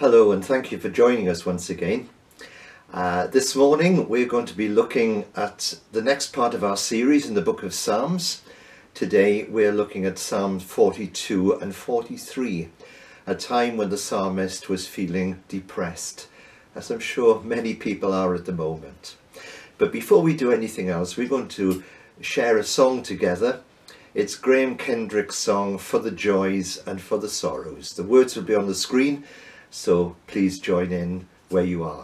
Hello, and thank you for joining us once again. This morning we're going to be looking at the next part of our series in the book of Psalms. Today we're looking at Psalms 42 and 43, a time when the psalmist was feeling depressed, as I'm sure many people are at the moment. But before we do anything else, we're going to share a song together. It's Graham Kendrick's song, For the Joys and for the Sorrows. The words will be on the screen, so please join in where you are.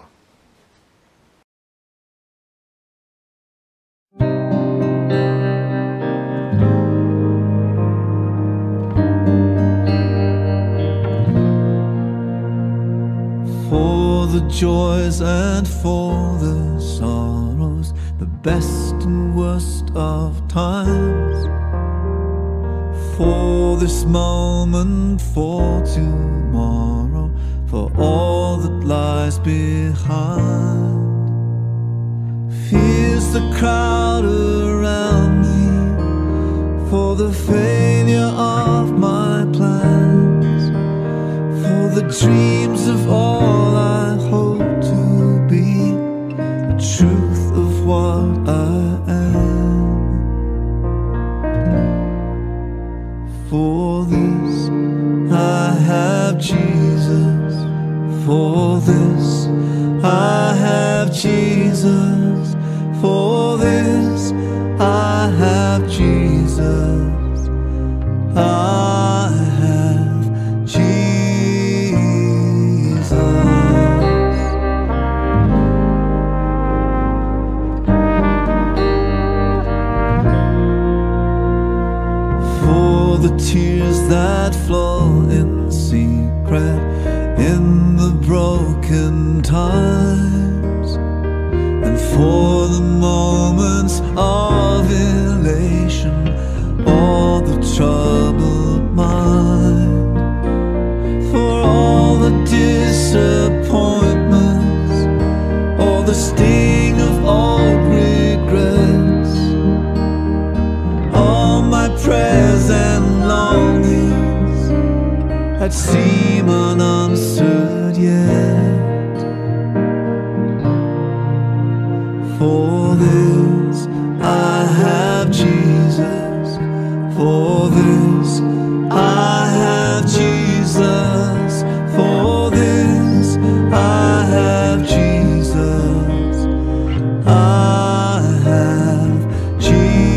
For the joys and for the sorrows, the best and worst of times, for this moment, for tomorrow, for all that lies behind. Fears the crowd around me, for the failure of my plans, for the dreams of all I hope to be, the truth of what I am. For this I have Jesus, for this I have Jesus, for this I have Jesus, I have Jesus. For the tears that flow in secret, in the broken times, and for the moments of elation, all the troubled mind, for all the disappointments, all the sting of old regrets, all my prayers and longings that seem unanswered yet. For this I have Jesus, for this I have Jesus, for this I have Jesus, I have Jesus.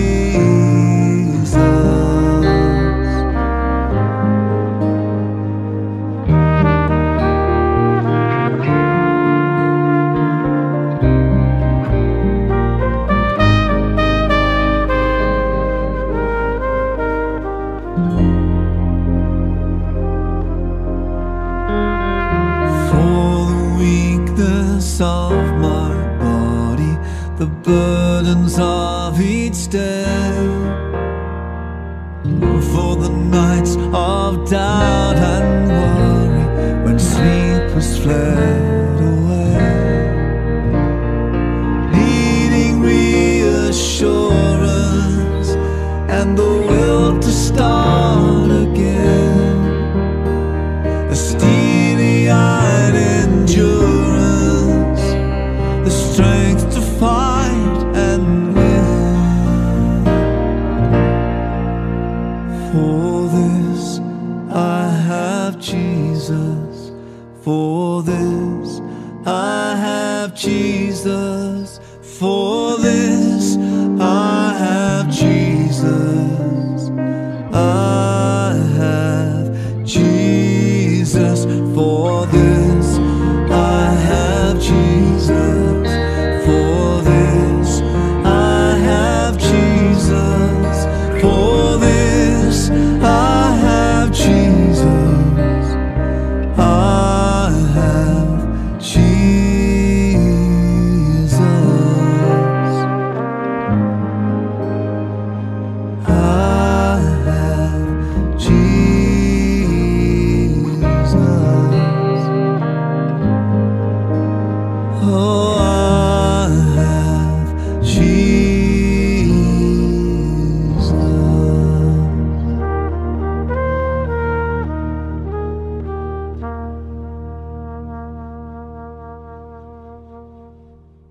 Of my body, the burdens of each day, for the nights of doubt and worry, when sleep has fled away, needing reassurance and the will to start again, a steely-eyed endurance, the strength to fight and win. For this I have Jesus, for this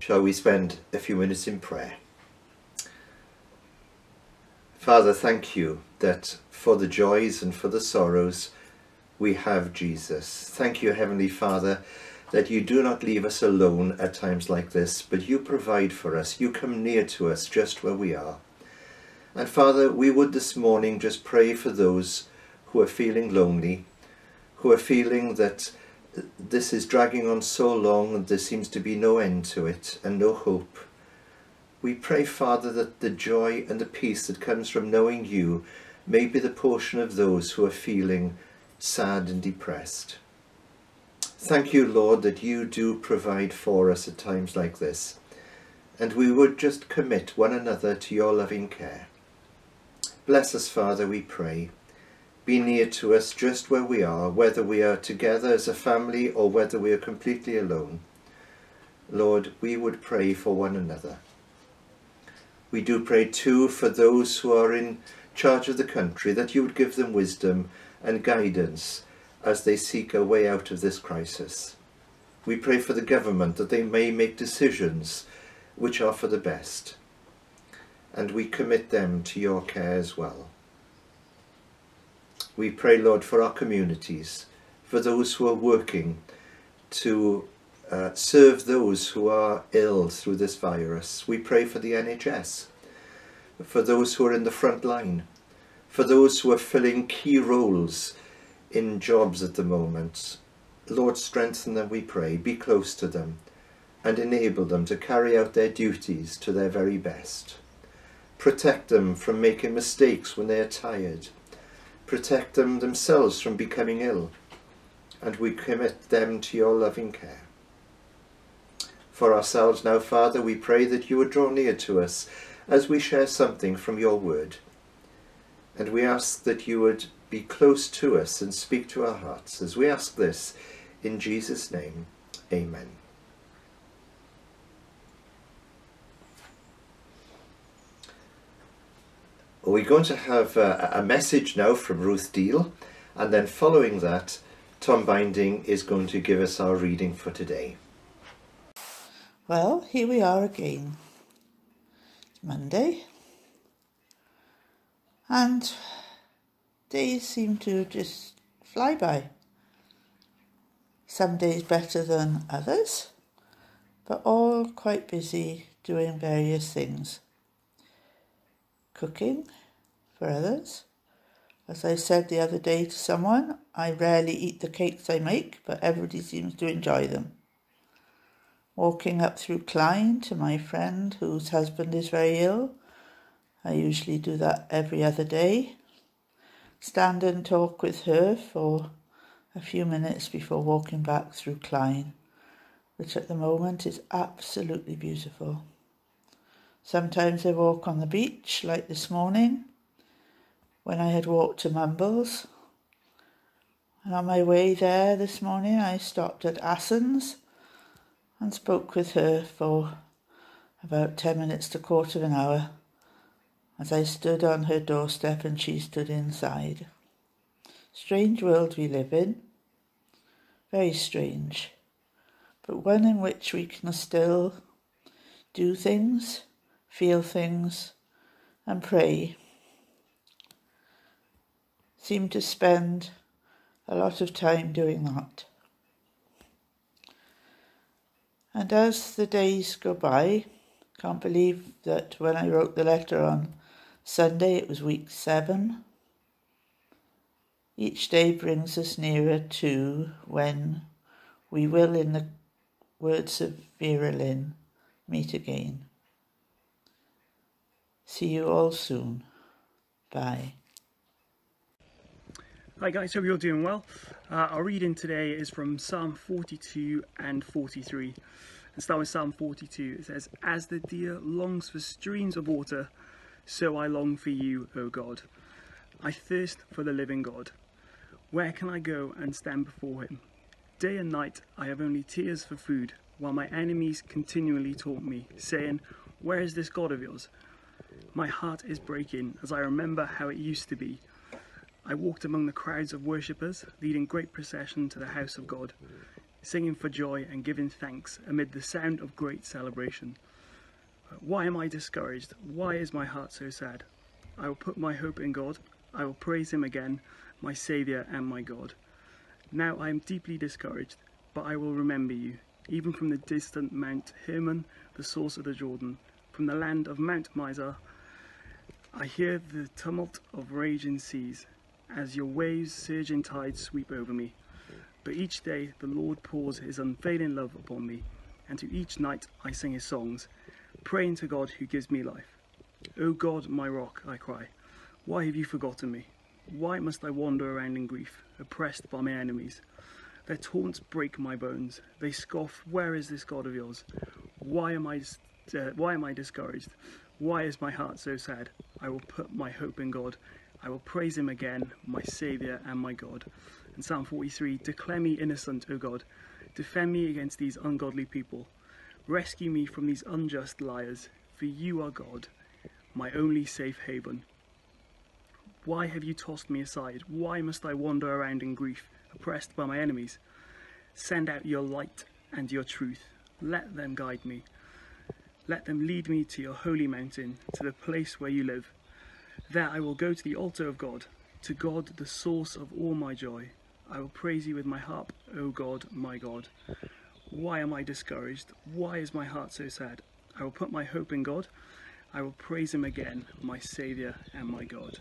shall we spend a few minutes in prayer. Father, thank you that for the joys and for the sorrows we have Jesus. Thank you, Heavenly Father, that you do not leave us alone at times like this, but you provide for us. You come near to us just where we are. And Father, we would this morning just pray for those who are feeling lonely, who are feeling that this is dragging on so long and there seems to be no end to it and no hope. We pray, Father, that the joy and the peace that comes from knowing you may be the portion of those who are feeling sad and depressed. Thank you, Lord, that you do provide for us at times like this, and we would just commit one another to your loving care. Bless us, Father, we pray. Be near to us just where we are, whether we are together as a family or whether we are completely alone. Lord, we would pray for one another. We do pray too for those who are in charge of the country, that you would give them wisdom and guidance as they seek a way out of this crisis. We pray for the government, that they may make decisions which are for the best, and we commit them to your care as well. We pray, Lord, for our communities, for those who are working to serve those who are ill through this virus. We pray for the NHS, for those who are in the front line, for those who are filling key roles in jobs at the moment. Lord, strengthen them, we pray. Be close to them and enable them to carry out their duties to their very best. Protect them from making mistakes when they are tired. Protect them themselves from becoming ill, and we commit them to your loving care. For ourselves now, Father, we pray that you would draw near to us as we share something from your word, and we ask that you would be close to us and speak to our hearts, as we ask this in Jesus' name. Amen. We're going to have a message now from Ruth Deal, and then following that, Tom Binding is going to give us our reading for today. Well, here we are again. It's Monday, and days seem to just fly by. Some days better than others, but all quite busy doing various things. Cooking for others. As I said the other day to someone, I rarely eat the cakes I make, but everybody seems to enjoy them. Walking up through Clyne to my friend whose husband is very ill. I usually do that every other day. Stand and talk with her for a few minutes before walking back through Clyne, which at the moment is absolutely beautiful. Sometimes I walk on the beach, like this morning, when I had walked to Mumbles. And on my way there this morning, I stopped at Asson's and spoke with her for about 10 minutes to a quarter of an hour, as I stood on her doorstep and she stood inside. Strange world we live in, very strange, but one in which we can still do things, feel things, and pray. Seem to spend a lot of time doing that. And as the days go by, can't believe that when I wrote the letter on Sunday, it was week 7. Each day brings us nearer to when we will, in the words of Vera Lynn, meet again. See you all soon. Bye. Hi guys, hope you're all doing well. Our reading today is from Psalm 42 and 43. And start with Psalm 42. It says, "As the deer longs for streams of water, so I long for you, O God. I thirst for the living God. Where can I go and stand before him? Day and night I have only tears for food, while my enemies continually taunt me, saying, 'Where is this God of yours?' My heart is breaking as I remember how it used to be. I walked among the crowds of worshippers, leading great procession to the house of God. singing for joy and giving thanks amid the sound of great celebration. Why am I discouraged? Why is my heart so sad? I will put my hope in God. I will praise him again, my Saviour and my God. Now I am deeply discouraged, but I will remember you, even from the distant Mount Hermon, the source of the Jordan, from the land of Mount Mizar. I hear the tumult of raging seas, as your waves surging tides sweep over me. But each day the Lord pours his unfailing love upon me, and to each night I sing his songs, praying to God who gives me life. O God, my rock, I cry, why have you forgotten me? Why must I wander around in grief, oppressed by my enemies? Their taunts break my bones. They scoff, where is this God of yours? Why am I discouraged? Why is my heart so sad? I will put my hope in God. I will praise him again, my Saviour and my God. And Psalm 43, declare me innocent, O God. Defend me against these ungodly people. Rescue me from these unjust liars, for you are God, my only safe haven. Why have you tossed me aside? Why must I wander around in grief, oppressed by my enemies? Send out your light and your truth. Let them guide me. Let them lead me to your holy mountain, to the place where you live. There I will go to the altar of God, to God, the source of all my joy. I will praise you with my harp, O God, my God. Why am I discouraged? Why is my heart so sad? I will put my hope in God. I will praise him again, my Saviour and my God.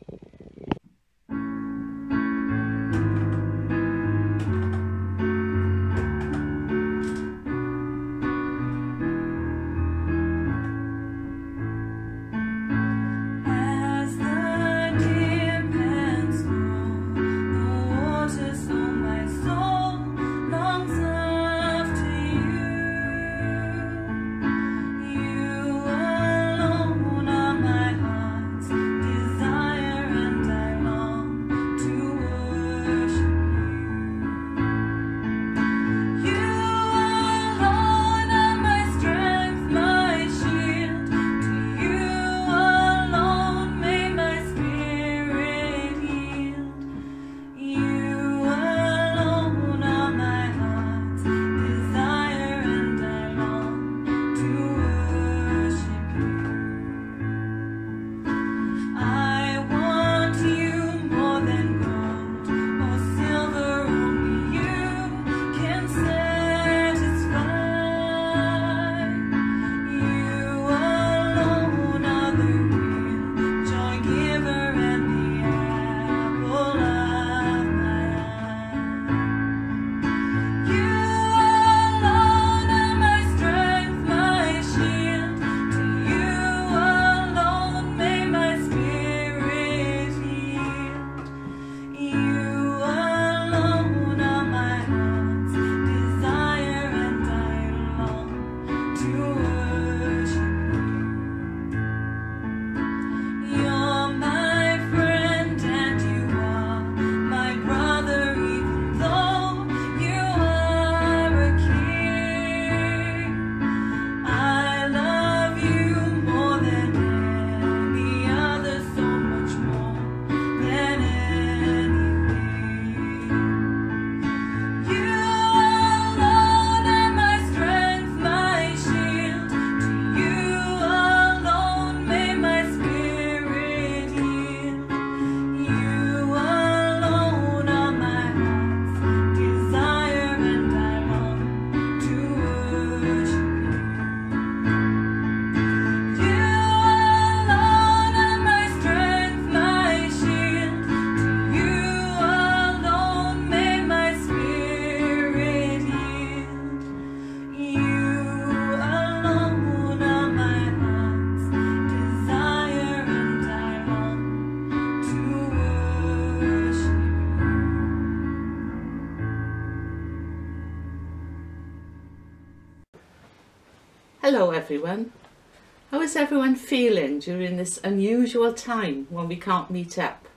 Hello everyone. How is everyone feeling during this unusual time when we can't meet up?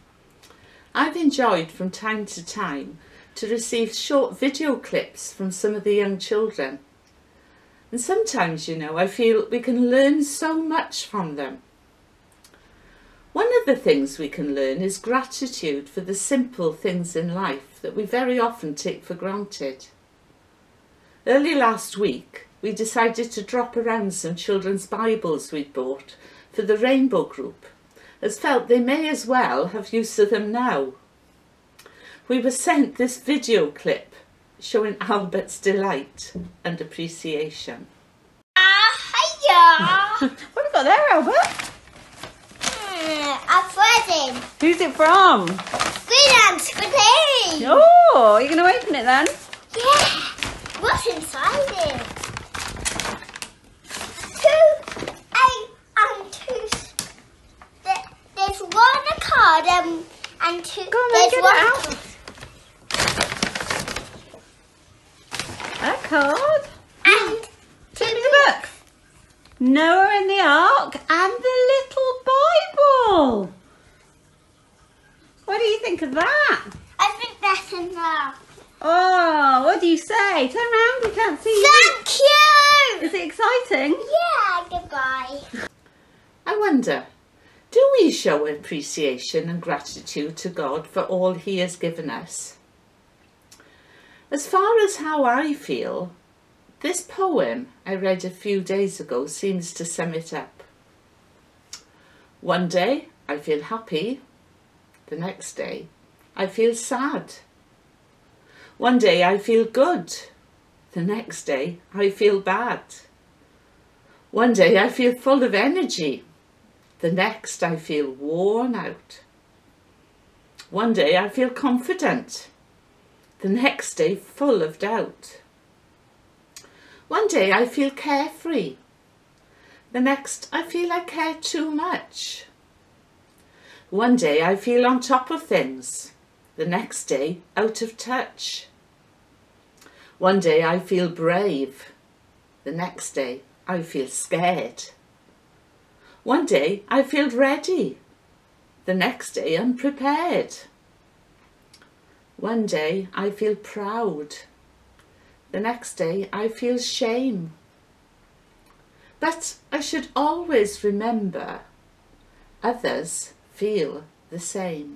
I've enjoyed from time to time to receive short video clips from some of the young children. And sometimes, you know, I feel we can learn so much from them. One of the things we can learn is gratitude for the simple things in life that we very often take for granted. Early last week, we decided to drop around some children's Bibles we'd bought for the Rainbow Group, as felt they may as well have use of them now. We were sent this video clip showing Albert's delight and appreciation. Hiya! What have you got there, Albert? A present. Who's it from? Greenland Screen. Oh, are you going to open it then? Yeah. What's inside it? 2, 8 and 2. There's one card and 2. Go on, there's get one it out. A card. and Give me the book. Noah in the Ark and the little Bible. What do you think of that? I think that's enough. Oh, what do you say? Turn around, we can't see you. Thank you. Is it exciting? Yeah. Goodbye. I wonder, do we show appreciation and gratitude to God for all He has given us? As far as how I feel, this poem I read a few days ago seems to sum it up. One day I feel happy, the next day I feel sad. One day I feel good, the next day I feel bad. One day I feel full of energy, the next I feel worn out. One day I feel confident, the next day full of doubt. One day I feel carefree, the next I feel I care too much. One day I feel on top of things, the next day out of touch. One day I feel brave, the next day I feel scared. One day I feel ready, the next day unprepared. One day I feel proud, the next day I feel shame. But I should always remember others feel the same.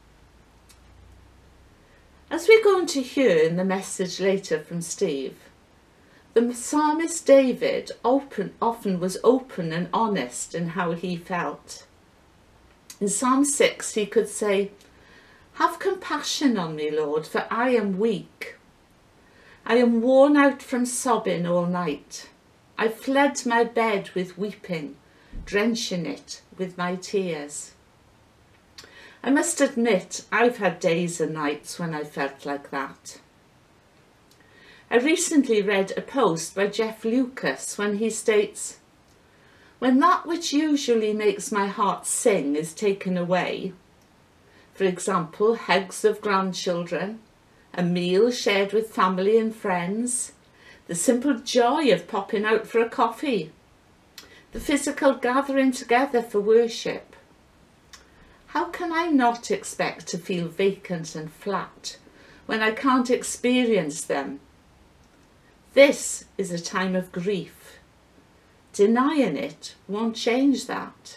As we're going to hear in the message later from Steve, the psalmist David often was open and honest in how he felt. In Psalm 6 he could say, "Have compassion on me, Lord, for I am weak. I am worn out from sobbing all night. I fled my bed with weeping, drenching it with my tears." I must admit, I've had days and nights when I felt like that. I recently read a post by Jeff Lucas when he states, "When that which usually makes my heart sing is taken away, for example, hugs of grandchildren, a meal shared with family and friends, the simple joy of popping out for a coffee, the physical gathering together for worship, how can I not expect to feel vacant and flat when I can't experience them? This is a time of grief. Denying it won't change that."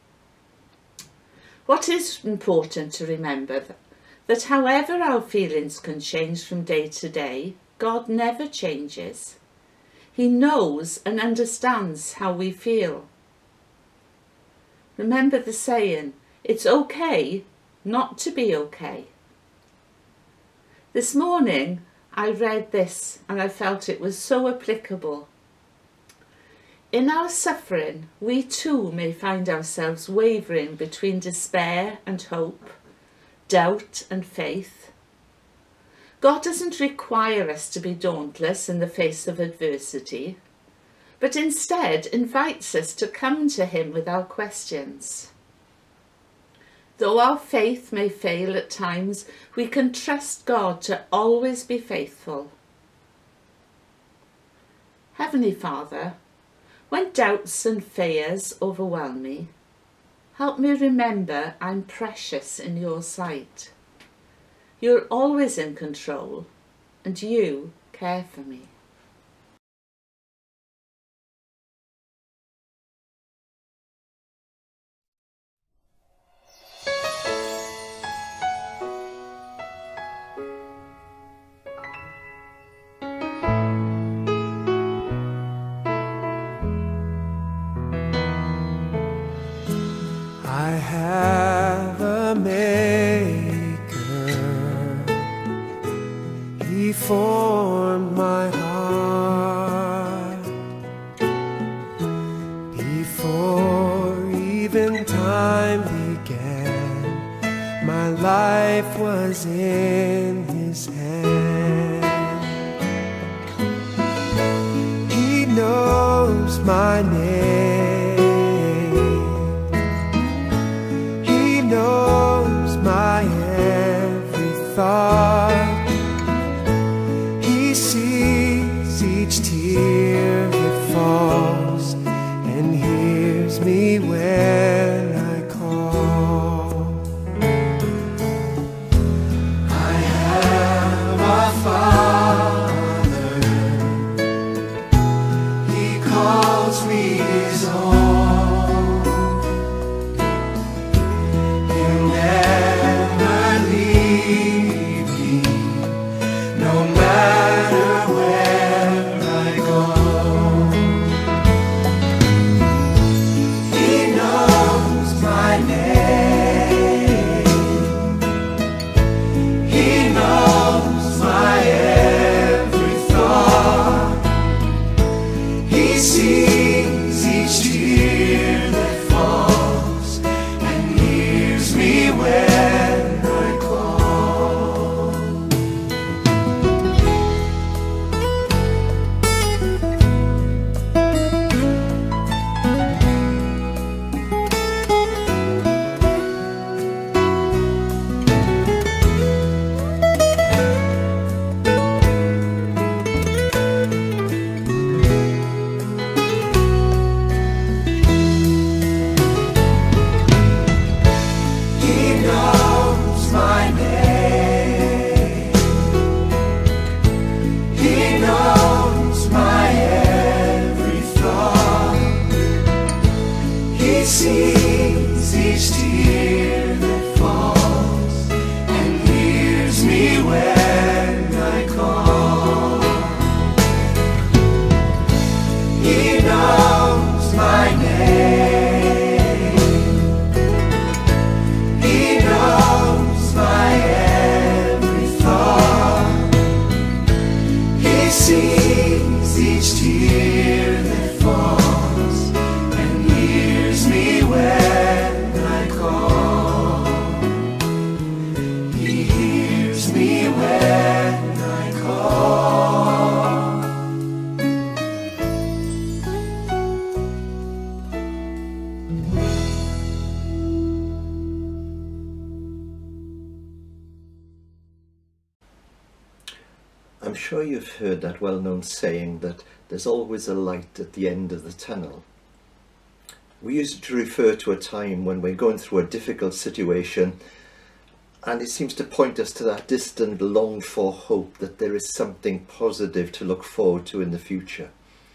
What is important to remember that however our feelings can change from day to day, God never changes. He knows and understands how we feel. Remember the saying, it's okay not to be okay. This morning I read this and I felt it was so applicable. In our suffering, we too may find ourselves wavering between despair and hope, doubt and faith. God doesn't require us to be dauntless in the face of adversity, but instead invites us to come to Him with our questions. Though our faith may fail at times, we can trust God to always be faithful. Heavenly Father, when doubts and fears overwhelm me, help me remember I'm precious in your sight. You're always in control, and you care for me. I have a maker. He formed my heart before even time began. My life was in His hand. He knows my name. He knows my every thought. He sees each tear that falls and hears me when I call. I have a Father. He calls me His own. He'll never leave me, no matter where I go. He knows my name. He knows my every thought. He sees each tear that falls and hears me when I call. He knows my name. He knows my every thought. He sees each tear that falls and hears me when I call. He knows my name. He knows my every thought. He sees each tear that falls and hears me when I call. He hears me when I call. I'm sure you've heard that well-known saying that there's always a light at the end of the tunnel. We use it to refer to a time when we're going through a difficult situation, and it seems to point us to that distant, longed-for hope that there is something positive to look forward to in the future.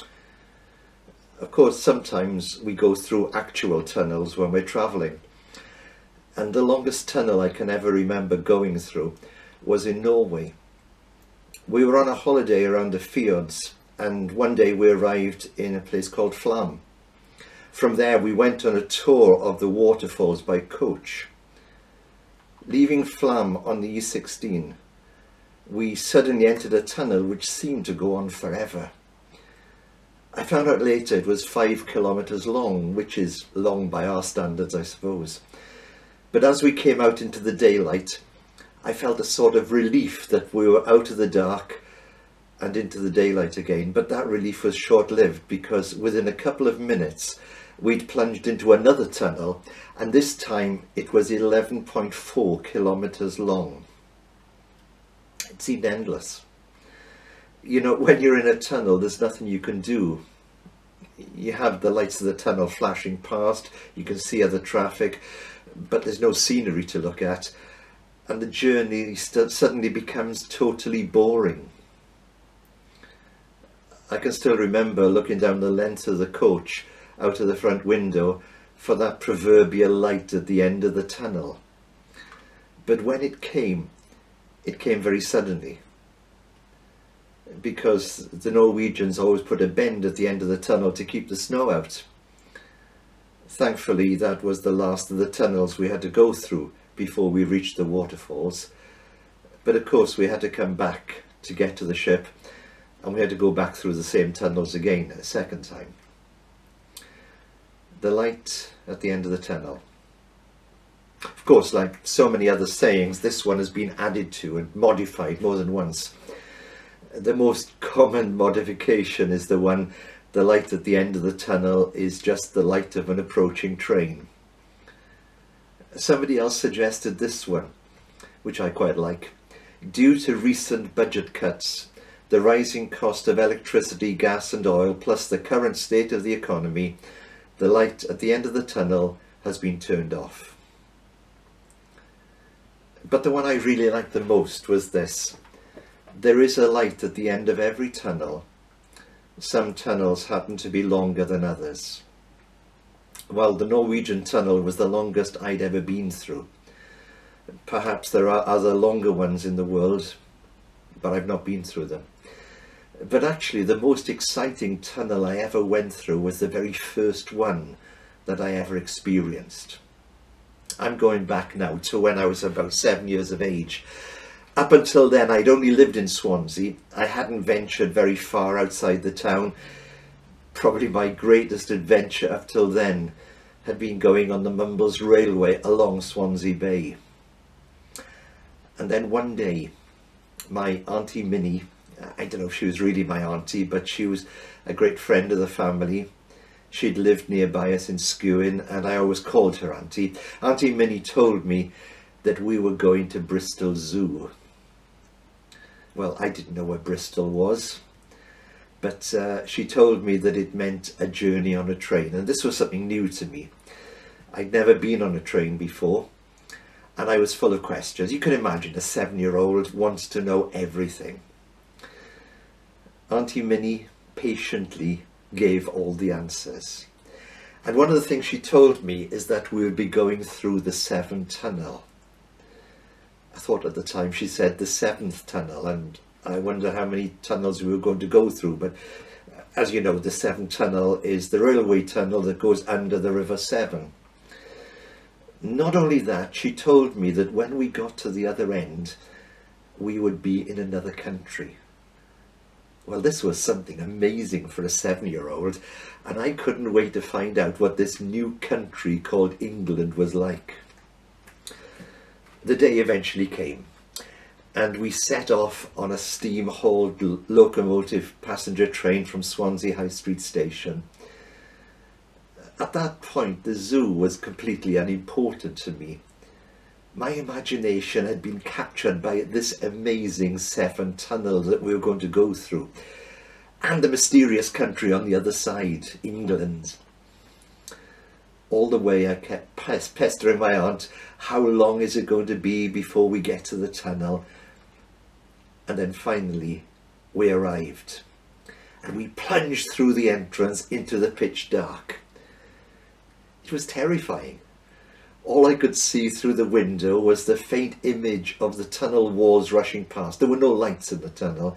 Of course, sometimes we go through actual tunnels when we're travelling, and the longest tunnel I can ever remember going through was in Norway. We were on a holiday around the fjords, and one day we arrived in a place called Flam. From there we went on a tour of the waterfalls by coach. Leaving Flam on the E16, we suddenly entered a tunnel which seemed to go on forever. I found out later it was 5 kilometres long, which is long by our standards, I suppose. But as we came out into the daylight, I felt a sort of relief that we were out of the dark and into the daylight again. But that relief was short-lived, because within a couple of minutes we'd plunged into another tunnel, and this time it was 11.4 kilometres long. It seemed endless. You know, when you're in a tunnel, there's nothing you can do. You have the lights of the tunnel flashing past, you can see other traffic, but there's no scenery to look at, and the journey suddenly becomes totally boring. I can still remember looking down the length of the coach out of the front window for that proverbial light at the end of the tunnel. But when it came very suddenly, because the Norwegians always put a bend at the end of the tunnel to keep the snow out. Thankfully, that was the last of the tunnels we had to go through before we reached the waterfalls. But of course we had to come back to get to the ship, and we had to go back through the same tunnels again a second time. The light at the end of the tunnel. Of course, like so many other sayings, this one has been added to and modified more than once. The most common modification is the one, the light at the end of the tunnel is just the light of an approaching train. Somebody else suggested this one, which I quite like. Due to recent budget cuts, the rising cost of electricity, gas and oil, plus the current state of the economy, the light at the end of the tunnel has been turned off. But the one I really liked the most was this. There is a light at the end of every tunnel. Some tunnels happen to be longer than others. Well, the Norwegian tunnel was the longest I'd ever been through. Perhaps there are other longer ones in the world, but I've not been through them. But actually the most exciting tunnel I ever went through was the very first one that I ever experienced. I'm going back now to when I was about 7 years of age. Up until then I'd only lived in Swansea. I hadn't ventured very far outside the town. Probably my greatest adventure up till then had been going on the Mumbles Railway along Swansea Bay. And then one day my Auntie Minnie, I don't know if she was really my auntie, but she was a great friend of the family. She'd lived nearby us in Skewin, and I always called her auntie. Auntie Minnie told me that we were going to Bristol Zoo. Well, I didn't know where Bristol was, but she told me that it meant a journey on a train, and this was something new to me. I'd never been on a train before, and I was full of questions. You can imagine a 7-year-old wants to know everything. Auntie Minnie patiently gave all the answers. And one of the things she told me is that we would be going through the Severn Tunnel. I thought at the time she said the 7th tunnel, and I wonder how many tunnels we were going to go through. But as you know, the Severn Tunnel is the railway tunnel that goes under the River Severn. Not only that, she told me that when we got to the other end, we would be in another country. Well, this was something amazing for a 7-year-old, and I couldn't wait to find out what this new country called England was like. The day eventually came, and we set off on a steam-hauled locomotive passenger train from Swansea High Street Station. At that point, the zoo was completely unimportant to me. My imagination had been captured by this amazing Severn Tunnel that we were going to go through, and the mysterious country on the other side, England. All the way I kept pestering my aunt, how long is it going to be before we get to the tunnel? And then finally we arrived, and we plunged through the entrance into the pitch dark. It was terrifying. All I could see through the window was the faint image of the tunnel walls rushing past. There were no lights in the tunnel.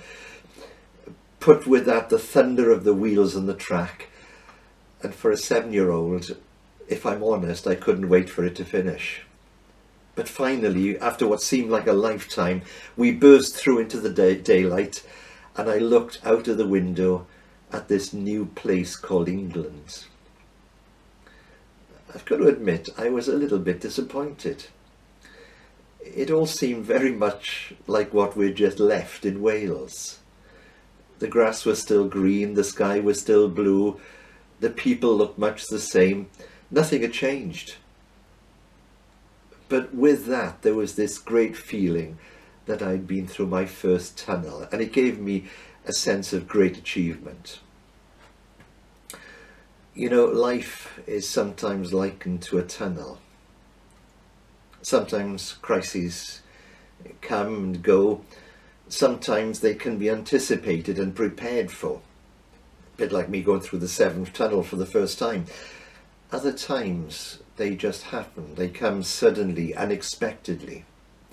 Put with that the thunder of the wheels on the track. And for a 7-year-old, if I'm honest, I couldn't wait for it to finish. But finally, after what seemed like a lifetime, we burst through into the daylight, and I looked out of the window at this new place called England. I've got to admit, I was a little bit disappointed. It all seemed very much like what we'd just left in Wales. The grass was still green, the sky was still blue, the people looked much the same, nothing had changed. But with that, there was this great feeling that I'd been through my first tunnel, and it gave me a sense of great achievement. You know, life is sometimes likened to a tunnel. Sometimes crises come and go. Sometimes they can be anticipated and prepared for. A bit like me going through the Severn Tunnel for the first time. Other times they just happen. They come suddenly, unexpectedly.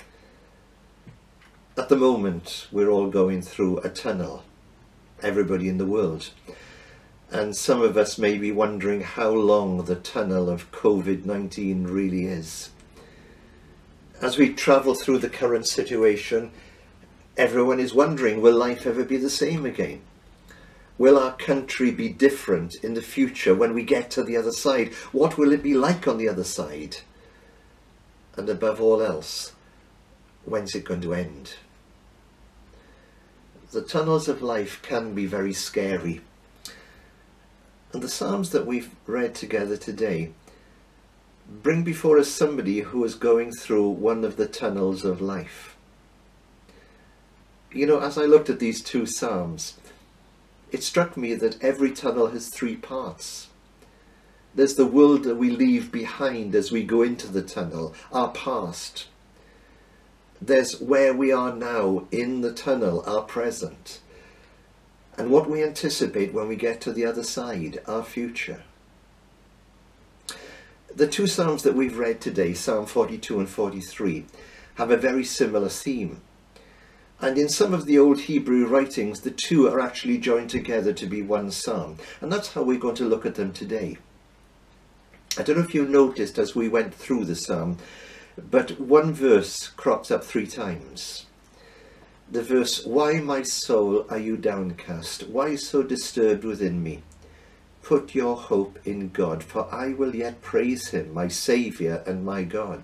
At the moment, we're all going through a tunnel. Everybody in the world. And some of us may be wondering how long the tunnel of COVID-19 really is. As we travel through the current situation, everyone is wondering, will life ever be the same again? Will our country be different in the future when we get to the other side? What will it be like on the other side? And above all else, when's it going to end? The tunnels of life can be very scary. And the Psalms that we've read together today bring before us somebody who is going through one of the tunnels of life. You know, as I looked at these two Psalms, it struck me that every tunnel has three parts. There's the world that we leave behind as we go into the tunnel, our past. There's where we are now in the tunnel, our present. And what we anticipate when we get to the other side, our future. The two Psalms that we've read today, Psalm 42 and 43, have a very similar theme. And in some of the old Hebrew writings, the two are actually joined together to be one psalm. And that's how we're going to look at them today. I don't know if you noticed as we went through the psalm, but one verse crops up 3 times. The verse, "Why, my soul, are you downcast? Why so disturbed within me? Put your hope in God, for I will yet praise him, my Saviour and my God."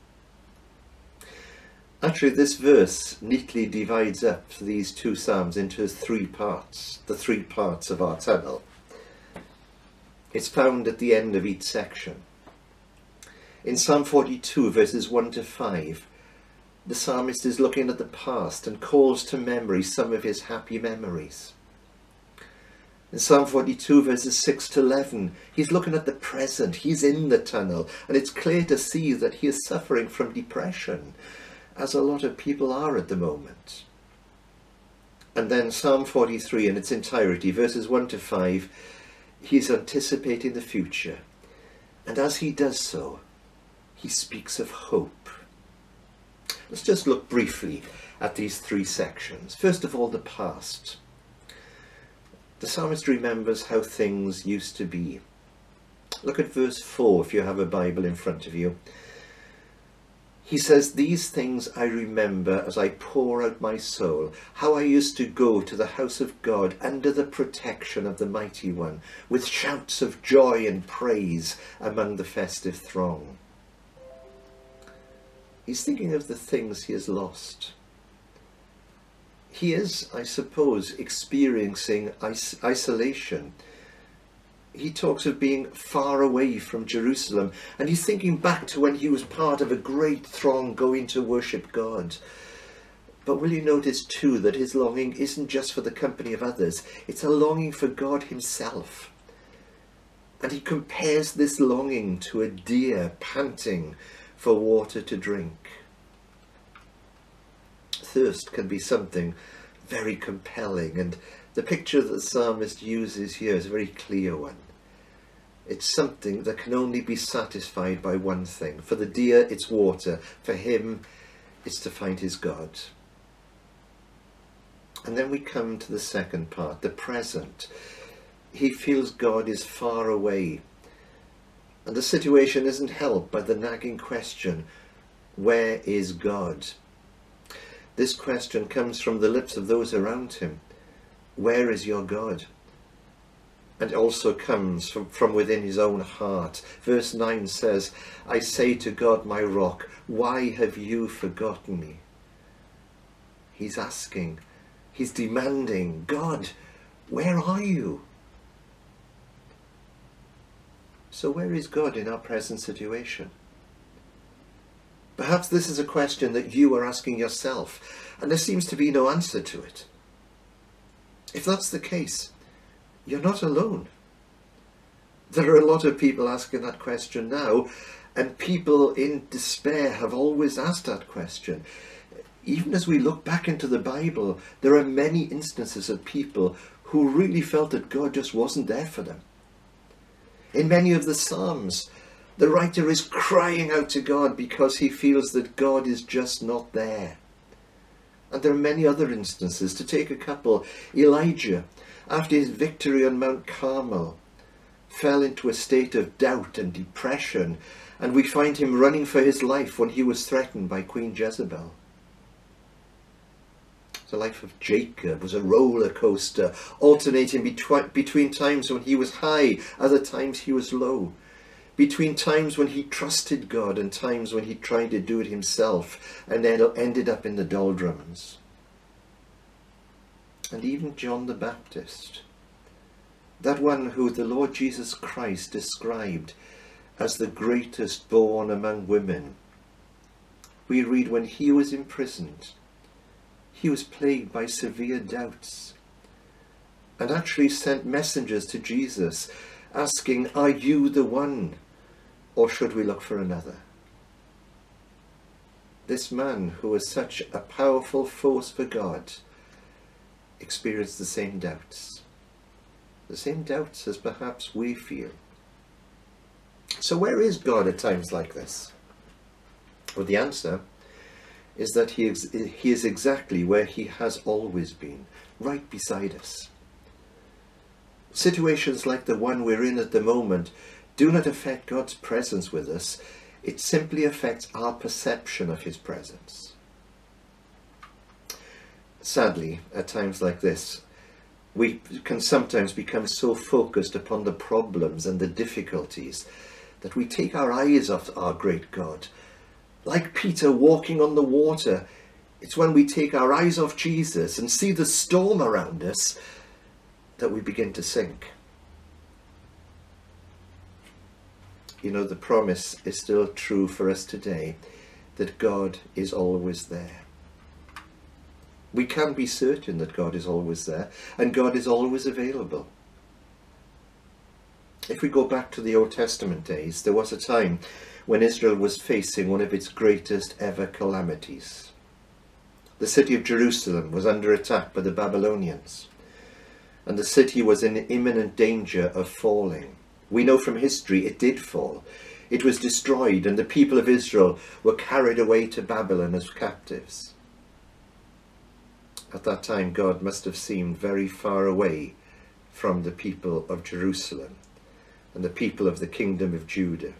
Actually, this verse neatly divides up these two psalms into 3 parts, the 3 parts of our tunnel. It's found at the end of each section. In Psalm 42, verses 1 to 5, the psalmist is looking at the past and calls to memory some of his happy memories. In Psalm 42, verses 6 to 11, he's looking at the present. He's in the tunnel, and it's clear to see that he is suffering from depression, as a lot of people are at the moment. And then Psalm 43 in its entirety, verses 1 to 5, he's anticipating the future. And as he does so, he speaks of hope. Let's just look briefly at these 3 sections. First of all, the past. The psalmist remembers how things used to be. Look at verse 4 if you have a Bible in front of you. He says, "These things I remember as I pour out my soul, how I used to go to the house of God under the protection of the Mighty One, with shouts of joy and praise among the festive throng." He's thinking of the things he has lost. He is, I suppose, experiencing isolation. He talks of being far away from Jerusalem, and he's thinking back to when he was part of a great throng going to worship God. But will you notice too that his longing isn't just for the company of others, it's a longing for God himself. And he compares this longing to a deer panting for water to drink. Thirst can be something very compelling, and the picture that the psalmist uses here is a very clear one. It's something that can only be satisfied by one thing. For the deer, it's water. For him, it's to find his God. And then we come to the second part, the present. He feels God is far away. And the situation isn't helped by the nagging question, where is God? This question comes from the lips of those around him. Where is your God? And also comes from within his own heart. Verse 9 says, "I say to God, my rock, why have you forgotten me?" He's asking, he's demanding, God, where are you? So where is God in our present situation? Perhaps this is a question that you are asking yourself, and there seems to be no answer to it. If that's the case, you're not alone. There are a lot of people asking that question now, and people in despair have always asked that question. Even as we look back into the Bible, there are many instances of people who really felt that God just wasn't there for them. In many of the Psalms, the writer is crying out to God because he feels that God is just not there. And there are many other instances. To take a couple, Elijah, after his victory on Mount Carmel, fell into a state of doubt and depression, and we find him running for his life when he was threatened by Queen Jezebel. The life of Jacob was a roller coaster, alternating between times when he was high, other times he was low, between times when he trusted God and times when he tried to do it himself and ended up in the doldrums. And even John the Baptist, that one who the Lord Jesus Christ described as the greatest born among women, we read when he was imprisoned, he was plagued by severe doubts and actually sent messengers to Jesus asking, "Are you the one, or should we look for another?" This man, who was such a powerful force for God, experienced the same doubts as perhaps we feel. So where is God at times like this? Well, the answer is that he is exactly where he has always been, right beside us. Situations like the one we're in at the moment do not affect God's presence with us. It simply affects our perception of his presence. Sadly, at times like this, we can sometimes become so focused upon the problems and the difficulties that we take our eyes off our great God. Like Peter walking on the water, it's when we take our eyes off Jesus and see the storm around us that we begin to sink. You know, the promise is still true for us today, that God is always there. We can be certain that God is always there, and God is always available. If we go back to the Old Testament days, there was a time when Israel was facing one of its greatest ever calamities. The city of Jerusalem was under attack by the Babylonians, and the city was in imminent danger of falling. We know from history it did fall. It was destroyed, and the people of Israel were carried away to Babylon as captives. At that time, God must have seemed very far away from the people of Jerusalem and the people of the kingdom of Judah.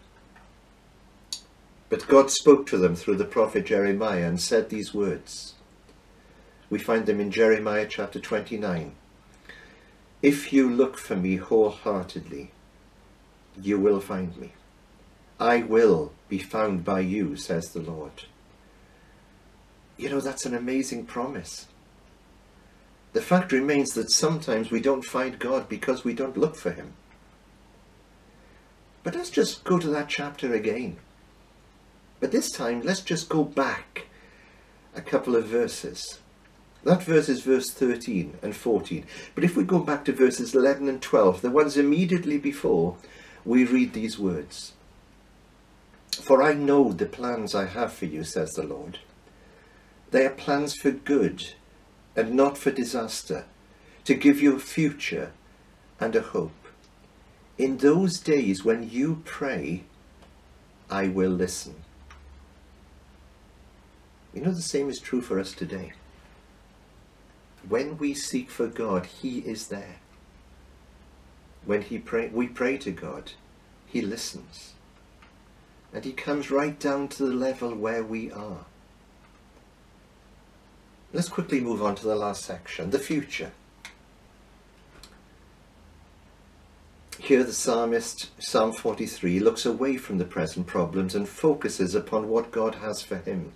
But God spoke to them through the prophet Jeremiah and said these words. We find them in Jeremiah chapter 29. "If you look for me wholeheartedly, you will find me. I will be found by you, says the Lord." You know, that's an amazing promise. The fact remains that sometimes we don't find God because we don't look for him. But let's just go to that chapter again. But this time, let's just go back a couple of verses. That verse is verse 13 and 14. But if we go back to verses 11 and 12, the ones immediately before, we read these words. "For I know the plans I have for you, says the Lord. They are plans for good and not for disaster, to give you a future and a hope. In those days when you pray, I will listen." You know, the same is true for us today. When we seek for God, he is there. When we pray to God, he listens. And he comes right down to the level where we are. Let's quickly move on to the last section, the future. Here the psalmist, Psalm 43, looks away from the present problems and focuses upon what God has for him.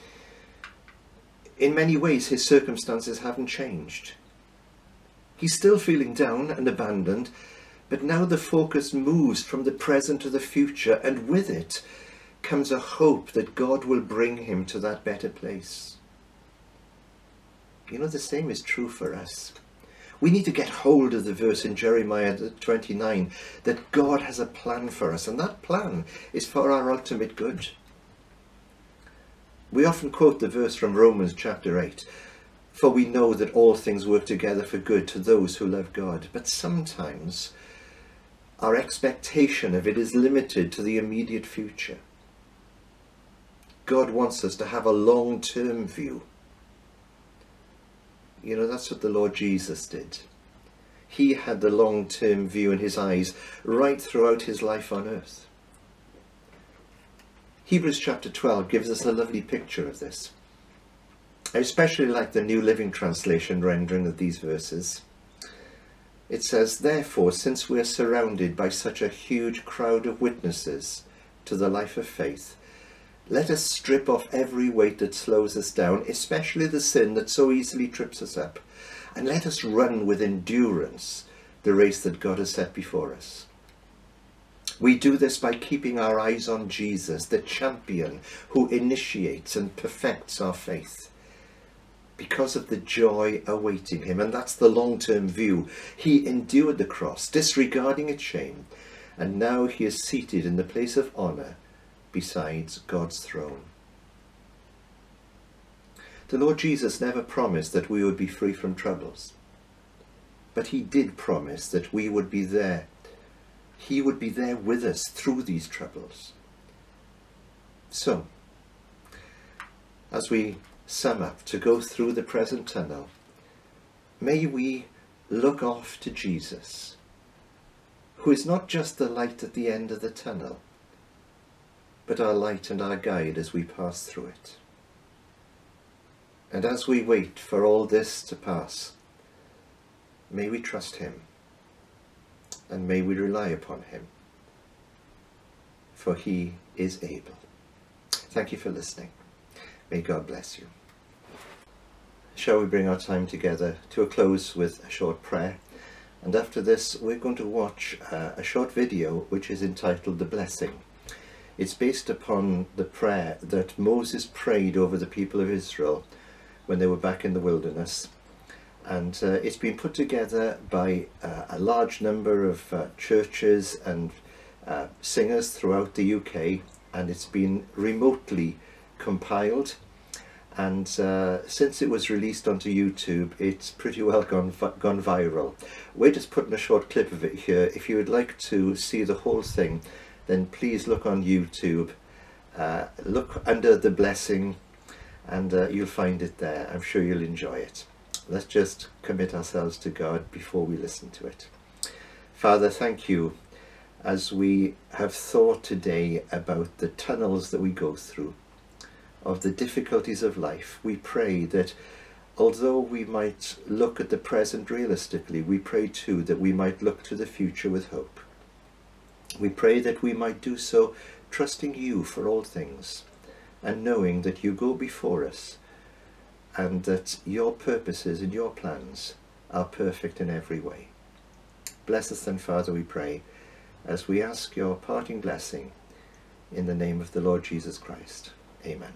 In many ways, his circumstances haven't changed. He's still feeling down and abandoned, but now the focus moves from the present to the future, and with it comes a hope that God will bring him to that better place. You know, the same is true for us. We need to get hold of the verse in Jeremiah 29 that God has a plan for us, and that plan is for our ultimate good. We often quote the verse from Romans chapter 8, "For we know that all things work together for good to those who love God." But sometimes our expectation of it is limited to the immediate future. God wants us to have a long-term view. You know, that's what the Lord Jesus did. He had the long-term view in his eyes right throughout his life on earth. Hebrews chapter 12 gives us a lovely picture of this. I especially like the New Living Translation rendering of these verses. It says, "Therefore, since we are surrounded by such a huge crowd of witnesses to the life of faith, let us strip off every weight that slows us down, especially the sin that so easily trips us up, and let us run with endurance the race that God has set before us. We do this by keeping our eyes on Jesus, the champion who initiates and perfects our faith. Because of the joy awaiting him," and that's the long-term view, "he endured the cross, disregarding its shame, and now he is seated in the place of honour besides God's throne." The Lord Jesus never promised that we would be free from troubles, but he did promise that we would be there. He would be there with us through these troubles. So, as we sum up to go through the present tunnel, may we look off to Jesus, who is not just the light at the end of the tunnel, but our light and our guide as we pass through it. And as we wait for all this to pass, may we trust him, and may we rely upon him, for he is able. Thank you for listening. May God bless you. Shall we bring our time together to a close with a short prayer? And after this, we're going to watch a short video which is entitled The Blessing. It's based upon the prayer that Moses prayed over the people of Israel when they were back in the wilderness. And it's been put together by a large number of churches and singers throughout the UK, and it's been remotely compiled. And since it was released onto YouTube, it's pretty well gone viral. We're just putting a short clip of it here. If you would like to see the whole thing, then please look on YouTube, look under The Blessing, and you'll find it there. I'm sure you'll enjoy it. Let's just commit ourselves to God before we listen to it. Father, thank you as we have thought today about the tunnels that we go through, of the difficulties of life. We pray that although we might look at the present realistically, we pray too that we might look to the future with hope. We pray that we might do so trusting you for all things, and knowing that you go before us, and that your purposes and your plans are perfect in every way. Bless us then, Father, we pray, as we ask your parting blessing in the name of the Lord Jesus Christ. Amen.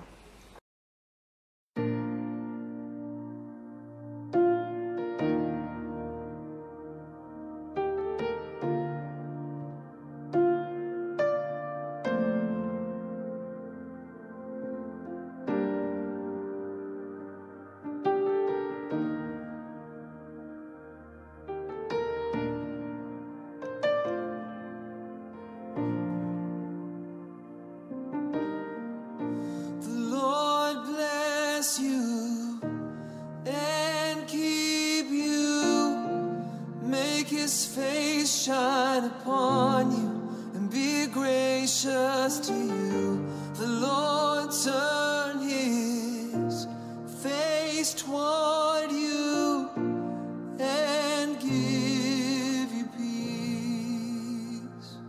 His face shine upon you and be gracious to you. The Lord turn his face toward you and give you peace.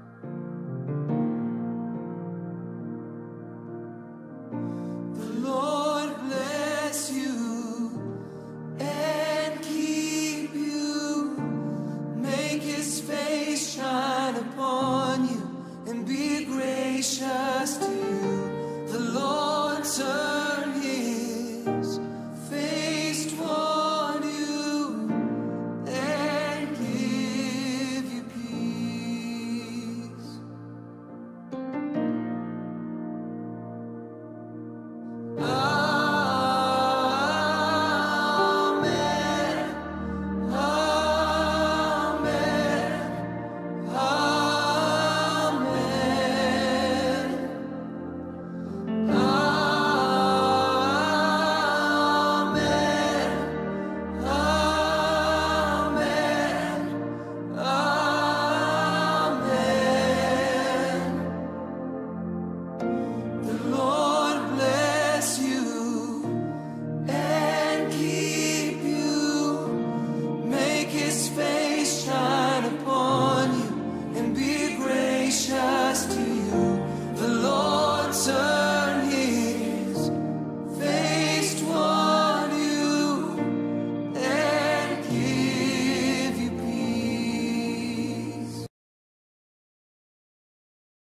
The Lord bless you and keep you. Make his face shine upon you and be gracious to you. The Lord